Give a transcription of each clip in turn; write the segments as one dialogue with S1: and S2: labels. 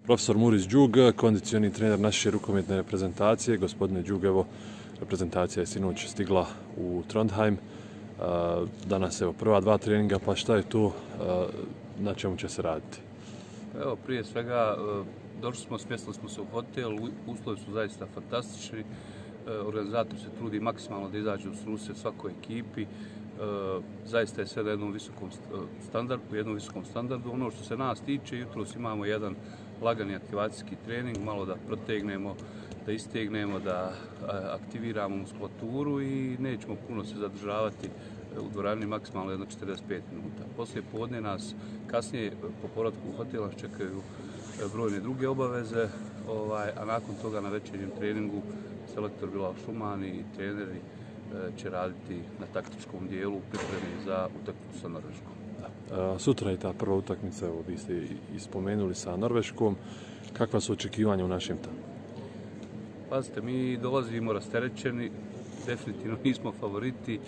S1: Profesor Muris Đug, kondicioni trener naše rukometne reprezentacije. Gospodine Đug, evo, reprezentacija je sinoć stigla u Trondheim. Danas evo prva dva treninga, pa šta je tu, na čemu će se raditi?
S2: Evo, prije svega došli smo, smjestili smo se u hotel, uslovi su zaista fantastični. Organizator se trudi maksimalno da izađe u susret svakoj ekipi. Zaista je sve na jednom visokom standardu. Ono što se nas tiče, jutros imamo jedan lagani aktivacijski trening, malo da protegnemo, da istegnemo, da aktiviramo muskulaturu i nećemo puno se zadržavati u dvorani, maksimalno 45 minuta. Poslije podne nas, kasnije po povratku u hotel nas čekaju brojne druge obaveze, a nakon toga na večernjem treningu selektor Bilal Šuman i treneri će raditi na taktičkom dijelu u pripremi za utakmicu sa Norveškom.
S1: Sutra je ta prva utakmica, evo, vi ste i spomenuli, sa Norveškom. Kakva su očekivanja u našem tamo?
S2: Pazite, mi dolazimo rasterećeni, definitivno nismo favoriti.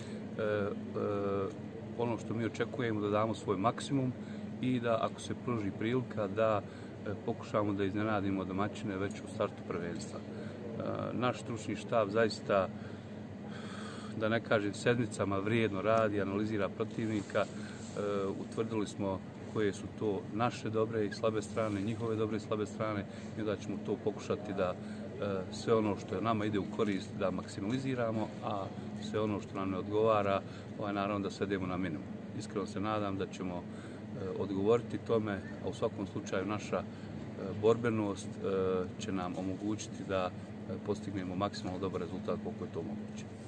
S2: Ono što mi očekujemo da damo svoj maksimum i da, ako se pruži prilika, da pokušamo da iznenadimo domaćine već u startu prvenstva. Naš stručni štab zaista, da ne kažem sedmicama, vrijedno radi, analizira protivnika. Utvrdili smo koje su to naše dobre i slabe strane, njihove dobre i slabe strane, i da ćemo to pokušati da sve ono što nama ide u korist da maksimaliziramo, a sve ono što nam ne odgovara, naravno da svedemo na minimum. Iskreno se nadam da ćemo odgovoriti tome, a u svakom slučaju naša borbenost će nam omogućiti da postignemo maksimalno dobar rezultat koliko je to moguće.